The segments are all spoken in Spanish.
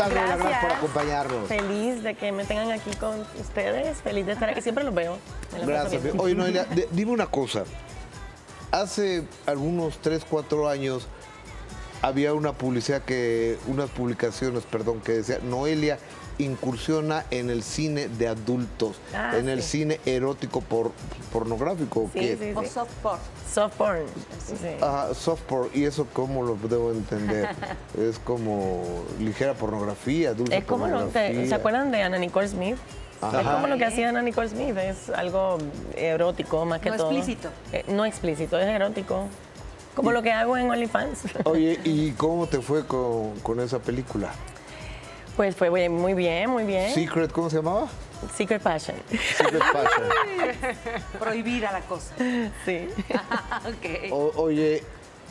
estás, Noelia? Gracias por Gracias. acompañarnos. Feliz de que me tengan aquí con ustedes. Feliz de estar aquí. Siempre los veo. Me la paso Gracias. bien. Oye, Noelia, dime una cosa. Hace algunos 3, 4 años había una publicidad unas publicaciones, perdón, que decía Noelia incursiona en el cine de adultos, en el cine erótico pornográfico. Sí, ¿Qué? sí, sí. O soft porn. Soft porn. Sí. Soft porn. ¿Y eso cómo lo debo entender? Es como ligera pornografía, dulce Es como pornografía. ¿se acuerdan de Anna Nicole Smith? Ajá. Es como lo que hacía Anna Nicole Smith, es algo erótico más que No todo. explícito. No explícito, es erótico. Como lo que hago en OnlyFans. Oye, ¿y cómo te fue con esa película? Pues fue muy bien, muy bien. Secret, ¿cómo se llamaba? Secret Passion. Secret Passion. Prohibida la cosa. Sí. Ok. Oye,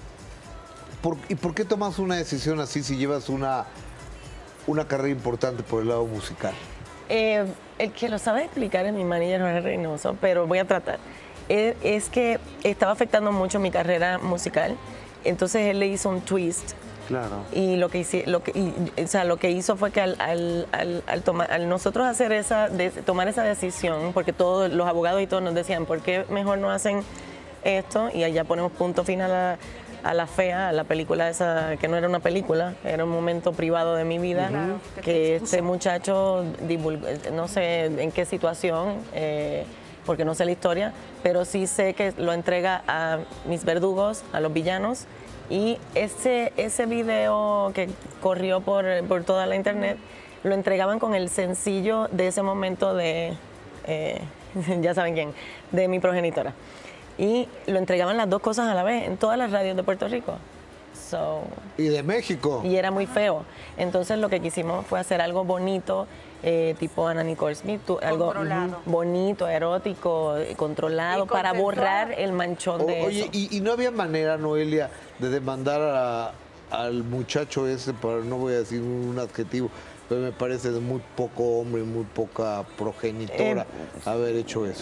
¿y por qué tomas una decisión así si llevas una carrera importante por el lado musical? El que lo sabe explicar es mi manager Jorge Reynoso, pero voy a tratar. Es que estaba afectando mucho mi carrera musical, entonces él le hizo un twist. Claro. Y lo que hizo fue que al nosotros tomar esa decisión, porque todos los abogados y todos nos decían, ¿por qué mejor no hacen esto? Y allá ponemos punto final a La Fea, a la película esa, que no era una película, era un momento privado de mi vida, que este muchacho no sé en qué situación, porque no sé la historia, pero sí sé que lo entrega a mis verdugos, a los villanos. Y ese video que corrió por toda la internet, lo entregaban con el sencillo de ese momento de, ya saben quién, de mi progenitora. Y lo entregaban las dos cosas a la vez en todas las radios de Puerto Rico. ¿Y de México? Y era muy feo. Entonces lo que quisimos fue hacer algo bonito, tipo Anna Nicole Smith, algo bonito, erótico, controlado, para borrar el manchón de oye, eso. ¿y no había manera, Noelia, de demandar al muchacho ese, no voy a decir un adjetivo, pero me parece de muy poco hombre, muy poca progenitora haber hecho eso?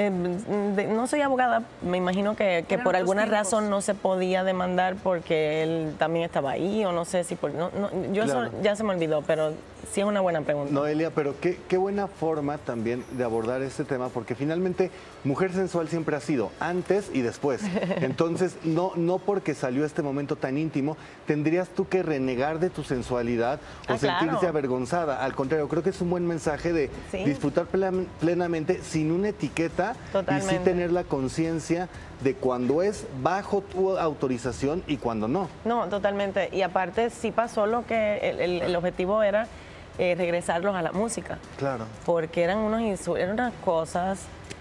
No soy abogada, me imagino que por alguna razón no se podía demandar porque él también estaba ahí, o no sé si Claro. ya se me olvidó, pero sí es una buena pregunta. Noelia, pero qué buena forma también de abordar este tema, porque finalmente mujer sensual siempre ha sido, antes y después. Entonces, no porque salió este momento tan íntimo, tendrías tú que renegar de tu sensualidad o sentirse avergonzada. Al contrario, creo que es un buen mensaje de disfrutar plenamente sin una etiqueta. Totalmente. Y sí tener la conciencia de cuando es bajo tu autorización y cuando no. No, totalmente. Y aparte sí pasó lo que el objetivo era regresarlos a la música. Claro. Porque eran unas cosas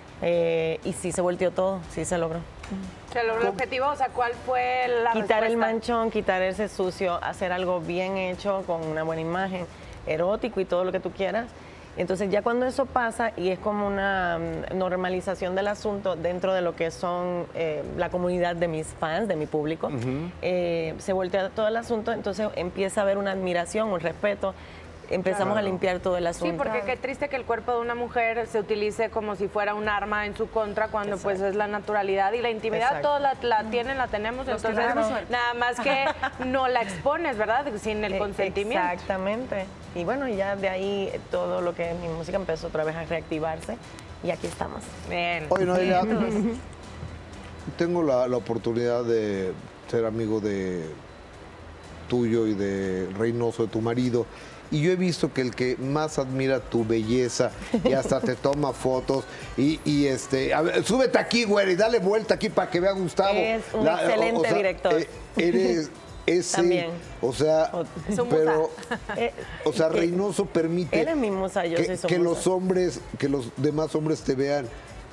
y sí se volteó todo, sí se logró. ¿Se logró el objetivo? O sea, ¿cuál fue la Quitar el respuesta? manchón, quitar ese sucio, hacer algo bien hecho, con una buena imagen, erótico y todo lo que tú quieras. Entonces ya cuando eso pasa y es como una normalización del asunto dentro de lo que son la comunidad de mis fans, de mi público, se voltea todo el asunto, entonces empieza a haber una admiración, un respeto. Empezamos a limpiar todo el asunto. Sí, porque qué triste que el cuerpo de una mujer se utilice como si fuera un arma en su contra cuando pues es la naturalidad y la intimidad. Todos la tenemos, entonces nada más que no la expones, ¿verdad? Sin el consentimiento. Exactamente. Y bueno, ya de ahí todo lo que es mi música empezó otra vez a reactivarse y aquí estamos. Bien. Oye, Noelia, tengo la oportunidad de ser amigo de tuyo y de Reynoso, de tu marido. Y yo he visto que el que más admira tu belleza y hasta te toma fotos a ver, súbete aquí, güey, y dale vuelta aquí para que vea Gustavo. Es un excelente director. Eres ese, También. o sea, pero, o sea, Reynoso permite él es mi musa, yo soy su que musa. que los demás hombres te vean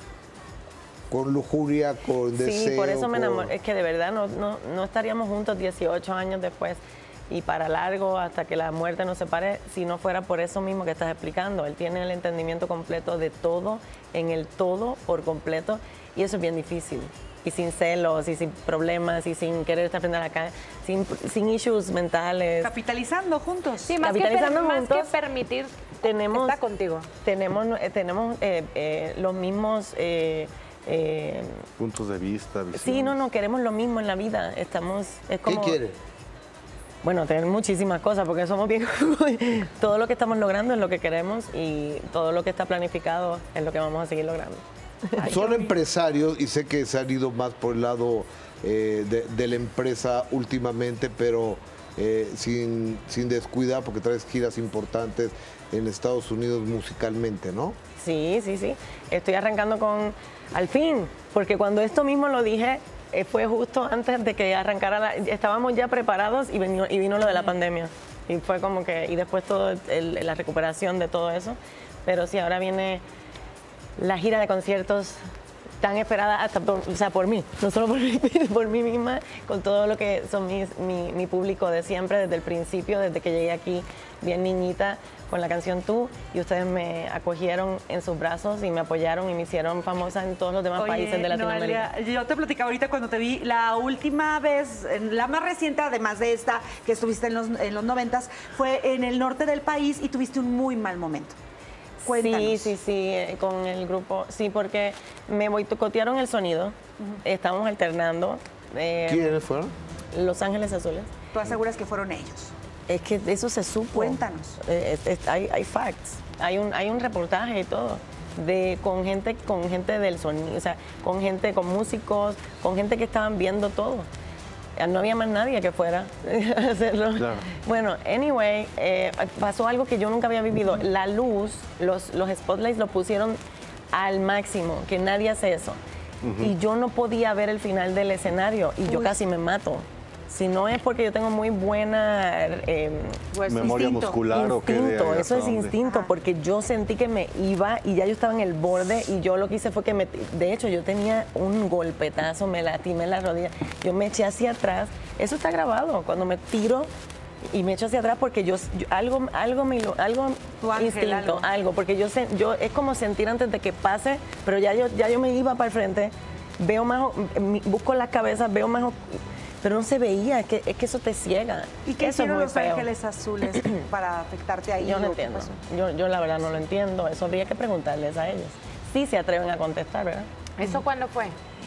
con lujuria, con deseo. Sí, por eso me enamoré. Es que de verdad no estaríamos juntos 18 años después y para largo hasta que la muerte nos separe si no fuera por eso mismo que estás explicando. Él tiene el entendimiento completo de todo, en el todo por completo, y eso es bien difícil. Y sin celos, y sin problemas, y sin querer estar frente a la cara, sin issues mentales. Capitalizando juntos. Sí, más que permitir, está contigo. Tenemos los mismos... puntos de vista, visión. Sí, no, queremos lo mismo en la vida. Es como... ¿Qué quieres? Bueno, tener muchísimas cosas, porque somos bien... todo lo que estamos logrando es lo que queremos y todo lo que está planificado es lo que vamos a seguir logrando. Son empresarios y sé que se han ido más por el lado de la empresa últimamente, pero sin descuidar porque traes giras importantes en Estados Unidos musicalmente, ¿no? Sí, sí, sí. Estoy arrancando con... Al fin, porque cuando esto mismo lo dije, fue justo antes de que arrancara, estábamos ya preparados y vino lo de la pandemia. Y fue como que, y después toda la recuperación de todo eso. Pero sí, ahora viene la gira de conciertos tan esperada hasta por mí, no solo por mí misma, con todo lo que son mi público de siempre, desde el principio, desde que llegué aquí bien niñita con la canción Tú, y ustedes me acogieron en sus brazos y me apoyaron y me hicieron famosa en todos los demás países de Latinoamérica. Noelia, yo te platicaba ahorita cuando te vi la última vez, la más reciente, además de esta que estuviste en los 90s, fue en el norte del país y tuviste un muy mal momento. Cuéntanos. Sí, con el grupo, sí, porque me boicotearon el sonido, estábamos alternando. ¿Quiénes fueron? Los Ángeles Azules. ¿Tú aseguras que fueron ellos? Es que eso se supo. Cuéntanos. Hay facts, hay un reportaje y todo, con gente del sonido, o sea, con músicos, con gente que estaban viendo todo. No había más nadie que fuera a hacerlo. Claro. Bueno, anyway, pasó algo que yo nunca había vivido. La luz, los spotlights los pusieron al máximo, que nadie hace eso. Y yo no podía ver el final del escenario y yo casi me mato. Si no es porque yo tengo muy buena memoria muscular o qué. Eso es instinto, porque yo sentí que me iba y ya yo estaba en el borde y yo lo que hice fue que de hecho yo tenía un golpetazo, me lastimé la rodilla, yo me eché hacia atrás, eso está grabado, cuando me tiro y me echo hacia atrás porque algo instinto, algo, porque yo es como sentir antes de que pase, pero ya yo me iba para el frente, veo más, busco las cabezas, veo más, pero no se veía, es que eso te ciega. ¿Y qué eso hicieron Los Ángeles Azules para afectarte ahí? Yo no entiendo. Yo la verdad no lo entiendo. Eso habría que preguntarles a ellos. Sí se atreven a contestar, ¿verdad? ¿Eso cuándo fue?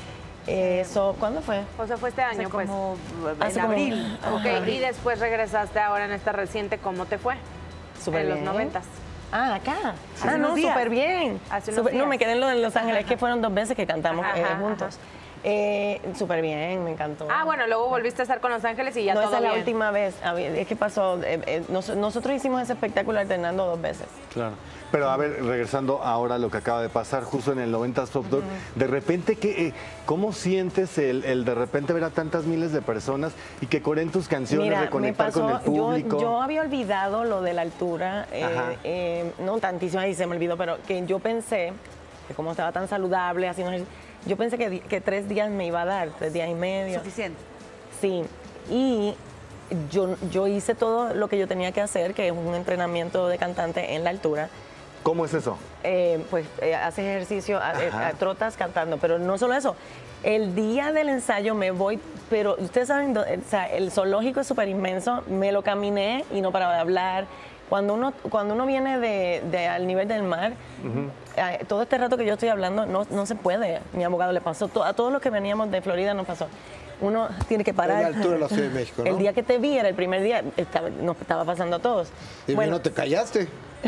¿Cuándo fue? O sea, fue este año, pues. En abril. Ok, y después regresaste ahora en esta reciente, ¿cómo te fue? Súper bien. En los 90s. Ah, acá. No, súper bien. No, me quedé en lo de Los Ángeles, que fueron 2 veces que cantamos juntos. Súper bien, me encantó. Ah, bueno, luego volviste a estar con Los Ángeles y ya todo bien. No, esa es la última vez. Es que pasó, nosotros hicimos ese espectáculo alternando 2 veces. Claro. Pero a ver, regresando ahora a lo que acaba de pasar, justo en el 90s Top Dog, de repente, ¿cómo sientes el de repente ver a tantas miles de personas y que coren tus canciones, Mira, reconectar con el público? Yo había olvidado lo de la altura, no tantísimo, ahí se me olvidó, pero que yo pensé que como estaba tan saludable, haciendo, yo pensé que 3 días me iba a dar, 3 días y medio. Suficiente. Sí, y yo hice todo lo que yo tenía que hacer, que es un entrenamiento de cantante en la altura. ¿Cómo es eso? Haces ejercicio, trotas cantando, pero no solo eso. El día del ensayo me voy, pero ustedes saben, o sea, el zoológico es súper inmenso, me lo caminé y no paraba de hablar. Cuando uno viene al nivel del mar, todo este rato que yo estoy hablando no se puede. Mi abogado le pasó, a todos los que veníamos de Florida nos pasó. Uno tiene que parar. En la altura de la Ciudad de México, ¿no? El día que te vi era el primer día, nos estaba pasando a todos. Y bueno, te callaste.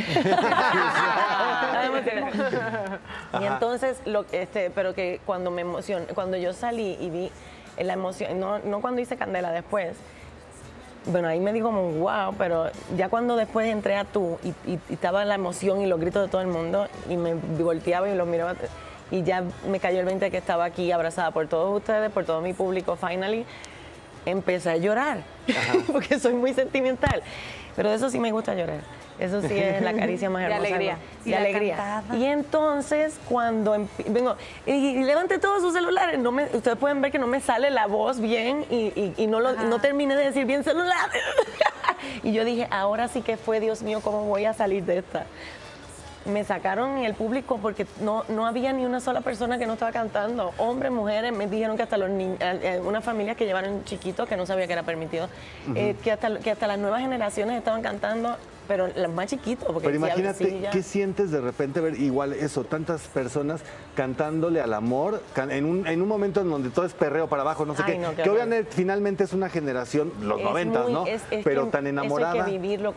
Y entonces, pero que cuando me emocioné, cuando yo salí y vi la emoción, no cuando hice Candela después, bueno, ahí me digo como wow, pero ya cuando después entré a Tú y estaba la emoción y los gritos de todo el mundo y me volteaba y los miraba y ya me cayó el 20 de que estaba aquí abrazada por todos ustedes, por todo mi público, finally, empecé a llorar, porque soy muy sentimental, pero de eso sí me gusta llorar. Eso sí es la caricia más hermosa. De alegría. De alegría. Y entonces, cuando vengo, y levante todos sus celulares, ustedes pueden ver que no me sale la voz bien y no terminé de decir bien celulares. Y yo dije, ahora sí que fue, Dios mío, ¿cómo voy a salir de esta? me sacaron el público porque no había ni una sola persona que no estaba cantando. Hombres, mujeres, me dijeron que hasta los niños, una familia que llevaron chiquitos que no sabía que era permitido, que hasta las nuevas generaciones estaban cantando, pero los más chiquitos. Porque pero imagínate, ¿qué sientes de repente ver igual eso, tantas personas cantándole al amor, en un momento en donde todo es perreo para abajo, no sé qué, que obviamente finalmente es una generación, los 90s, ¿no? Pero tan enamorada. Eso hay que vivirlo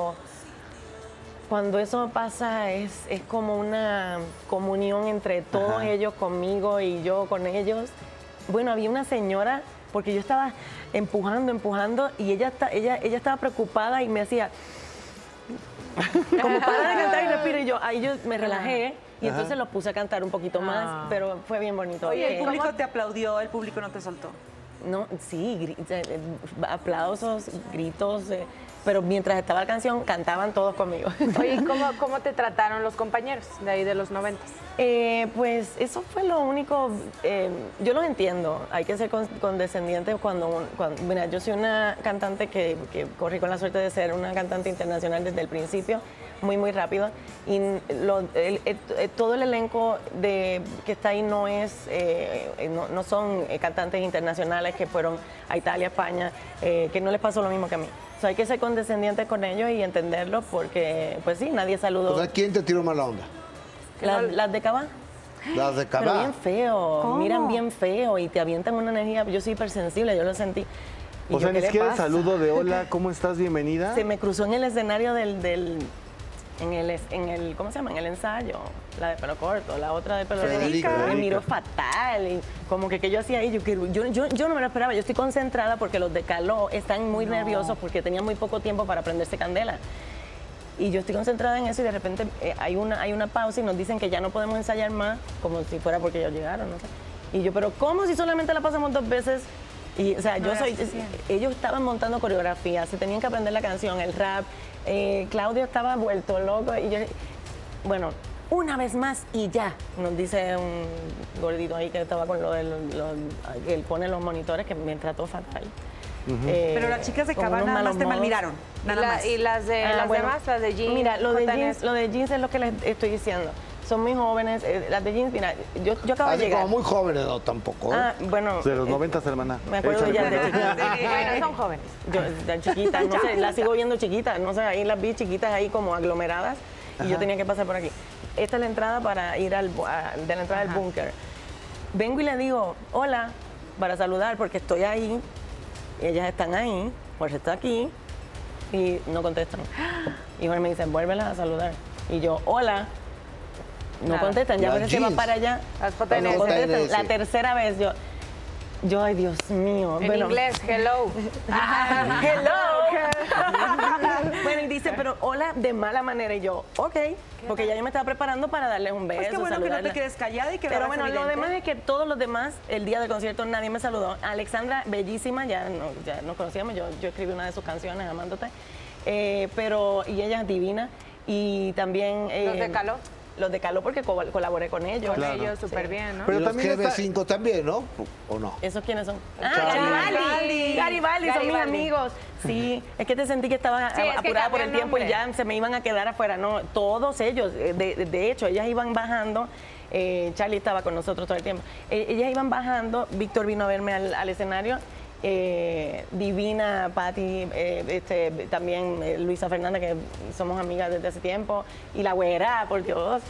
cuando eso pasa, es como una comunión entre todos ellos conmigo y yo con ellos. Bueno, había una señora, porque yo estaba empujando y ella estaba preocupada y me hacía como para de cantar y respira, y yo me relajé y entonces los puse a cantar un poquito más, pero fue bien bonito. Oye, ¿el público te aplaudió? ¿El público no te soltó? No, sí, aplausos, gritos, pero mientras estaba la canción cantaban todos conmigo. Oye, ¿y cómo te trataron los compañeros de ahí de los 90s? Pues eso fue lo único, yo los entiendo, hay que ser condescendientes cuando mira, yo soy una cantante que corrí con la suerte de ser una cantante internacional desde el principio, muy rápido, y todo el elenco que está ahí no son cantantes internacionales que fueron a Italia, España, que no les pasó lo mismo que a mí. O sea, hay que ser condescendientes con ellos y entenderlo porque, pues sí, nadie saludó. O sea, ¿quién te tiró mala onda? Las de Cabá. Las de Cabá. Pero bien feo, miran bien feo y te avientan una energía. Yo soy hipersensible, yo lo sentí. O sea, ni siquiera el saludo de hola, ¿cómo estás? Bienvenida. Se me cruzó en el escenario ¿cómo se llama? En el ensayo, la de pelo corto, la otra de pelo largo. Me miró fatal y como que yo hacía ahí, yo no me lo esperaba, yo estoy concentrada porque los de Caló están muy nerviosos porque tenían muy poco tiempo para prenderse candela. Y yo estoy concentrada en eso y de repente hay una pausa y nos dicen que ya no podemos ensayar más, como si fuera porque ellos llegaron, no sé. Y yo, pero ¿cómo si solamente la pasamos 2 veces? Y, o sea, ellos estaban montando coreografía, se tenían que aprender la canción, el rap. Claudio estaba vuelto loco y yo, bueno, una vez más y ya, nos dice un gordito ahí que estaba con que él pone los monitores, que me trató fatal. Pero las chicas de Cabá nada más te malmiraron. ¿Y las demás, las de jeans? Mira, lo de jeans es lo que les estoy diciendo. Son muy jóvenes, las de jeans, mira, yo acabo de llegar. Como muy jóvenes, no, tampoco. Bueno. De los 90s, hermana. Me acuerdo de ellas de chiquita. Bueno, son jóvenes. Yo, de chiquita, no sé, las sigo viendo chiquitas, no sé, ahí las vi chiquitas ahí como aglomeradas y yo tenía que pasar por aquí. Esta es la entrada para ir de la entrada del búnker. Vengo y le digo, hola, para saludar porque estoy ahí, ellas están ahí, Jorge está aquí y no contestan. Y Jorge me dice, vuélvelas a saludar. Y yo, hola. No contestan, ya se va para allá. No contestan. La tercera vez yo, ay Dios mío. En inglés, hello. Hello. Bueno, y dice, pero hola de mala manera. Y yo, ok, porque ya yo me estaba preparando para darles un beso. Pues qué bueno que no te quedes callada y que pero bueno, lo demás es que todos los demás, el día del concierto, nadie me saludó. Alexandra, bellísima, ya nos conocíamos, yo escribí una de sus canciones, Amándote. Y ella es divina. Y también... ¿Los de Caló? Los de Caló porque colaboré con ellos. Con ellos súper bien, ¿no? Pero también los GB5 también, ¿no? ¿O no? ¿Esos quiénes son? Garibaldi. Son mis amigos. Sí, es que te sentí que estaba apurada por el tiempo y ya se me iban a quedar afuera. No, todos ellos, de hecho, ellas iban bajando. Charlie estaba con nosotros todo el tiempo. Ellas iban bajando, Víctor vino a verme al escenario. Divina, Patti, también Luisa Fernanda, que somos amigas desde hace tiempo, y la güera, por Dios.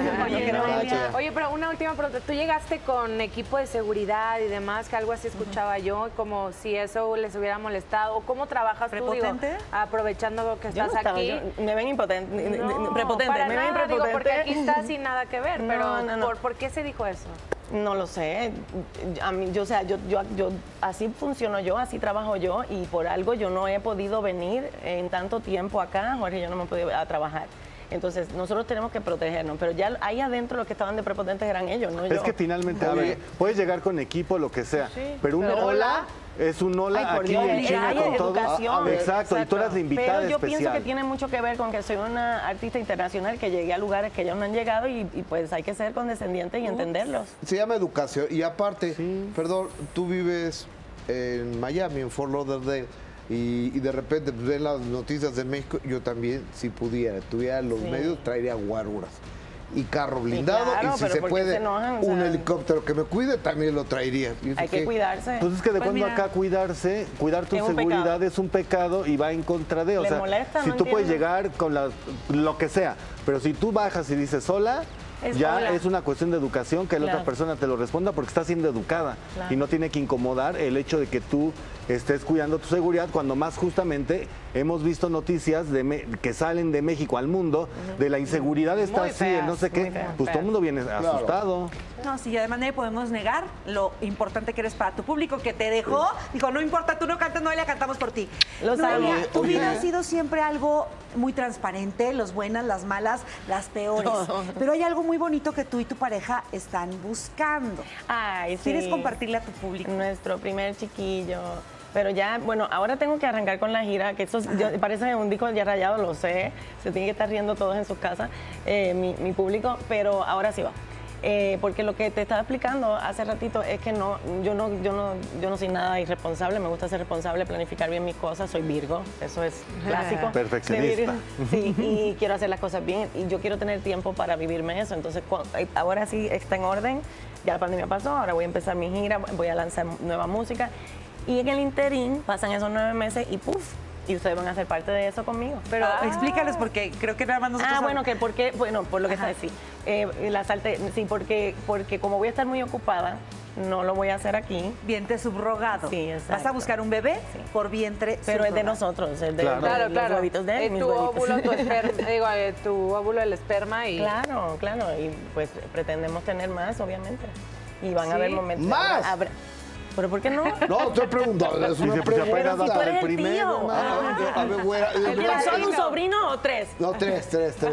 Oye, pero una última pregunta. ¿Tú llegaste con equipo de seguridad y demás, que algo así escuchaba yo, como si eso les hubiera molestado? ¿O cómo trabajas tú, digo, aprovechando que estás aquí? Me ven impotente, prepotente, para me nada, ven prepotente. digo, porque aquí estás sin nada que ver, pero no. ¿por qué se dijo eso? No lo sé. A mí, yo así funciono yo, así trabajo yo y por algo yo no he podido venir en tanto tiempo acá, Jorge, yo no me he podido a trabajar. Entonces, nosotros tenemos que protegernos, pero ya ahí adentro los que estaban de prepotentes eran ellos, no yo. Es que finalmente, a ver, puedes llegar con equipo, lo que sea, pero un hola es un hola aquí en China con todo. Exacto, y tú eras la invitada pero yo especial. pienso que tiene mucho que ver con que soy una artista internacional que llegué a lugares que ellos no han llegado y pues hay que ser condescendientes y entenderlos. Se llama educación y aparte, perdón, tú vives en Miami, en Fort Lauderdale. Y de repente pues, ven las noticias de México, yo también, si pudiera, tuviera los medios, traería guaruras. Y carro blindado, claro, y si pero se ¿por qué puede, se enojan? O un sea, helicóptero que me cuide, también lo traería. Hay que cuidarse. Pues es que de Pues cuando mira. acá cuidar tu Es un seguridad pecado. es un pecado y va en contra de, o Le sea, molesta, si no tú puedes entiendo. llegar con lo que sea, pero si tú bajas y dices sola, Es ya sola. es una cuestión de educación que la Claro. otra persona te lo responda porque está siendo educada Claro. y no tiene que incomodar el hecho de que tú estés cuidando tu seguridad cuando más justamente hemos visto noticias que salen de México al mundo de la inseguridad está Muy así, el no sé feas, muy qué, feas. pues todo el mundo viene asustado. No, sí, además nadie podemos negar lo importante que eres para tu público, que te dejó. Dijo, no importa, tú no cantas, Noelia, cantamos por ti. Lo Noelia, sabemos. tu Oye. vida ha sido siempre algo muy transparente, las buenas, las malas, las peores. Pero hay algo muy bonito que tú y tu pareja están buscando. Ay, sí. ¿Quieres compartirle a tu público? Nuestro primer chiquillo. Pero ya, bueno, ahora tengo que arrancar con la gira, que eso parece un disco ya rayado, lo sé. Se tiene que estar riendo todos en sus casas, mi público, pero ahora sí va. Porque lo que te estaba explicando hace ratito es que yo no soy nada irresponsable, me gusta ser responsable, planificar bien mis cosas, soy Virgo, eso es clásico. Perfeccionista. de Virgo. Sí, y quiero hacer las cosas bien y yo quiero tener tiempo para vivirme eso. Entonces, ahora sí está en orden, ya la pandemia pasó, ahora voy a empezar mi gira, voy a lanzar nueva música y en el interín pasan esos 9 meses y ¡puf! Y ustedes van a ser parte de eso conmigo. Pero explícales porque creo que nada más nosotros... Bueno, que por qué, bueno, por lo que está así. La salte, sí, porque como voy a estar muy ocupada, no lo voy a hacer aquí. Vientre subrogado. Sí, exacto. Vas a buscar un bebé Sí. por vientre Pero es de subrogado. nosotros, es de, Claro. de los huevitos de él, Es mis tu huevitos. óvulo, tu esperma, tu óvulo, el esperma y... Claro, claro, y pues pretendemos tener más, obviamente. Y van a ¿Sí? haber momentos... ¿Más? ¿Pero por qué no? No, estoy preguntando, es una Dice, pues, pregunta. apenas si tú hasta eres el el primero. tío. mano. A ver, güera, ¿Tienes solo un sobrino o 3? No, tres.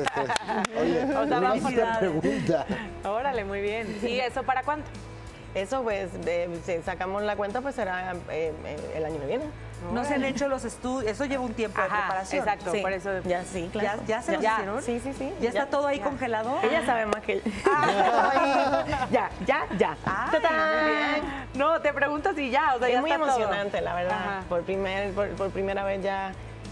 Oye, O sea, vamos una pregunta. Órale, muy bien. ¿Y eso para cuánto? Eso, pues, si sacamos la cuenta, pues será el año que viene. No se han hecho los estudios, eso lleva un tiempo de Ajá, preparación. exacto, Sí, por eso... Ya, sí, claro. ¿Ya se los hicieron? Sí, sí, sí. ¿Ya está todo ahí congelado? Ella sabe más que yo. ya. Ay, ¡Tatán! muy bien. No, te pregunto si ya, o sea, ya Es muy está todo. emocionante, la verdad. Ajá. Por primera vez ya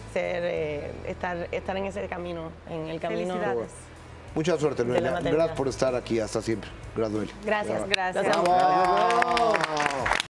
estar en ese camino, en el camino. Felicidades. Mucha suerte, De la Noelia. maternidad. Gracias por estar aquí. Hasta siempre. Gracias, Noelia. Gracias. Gracias. Los amo. Bravo.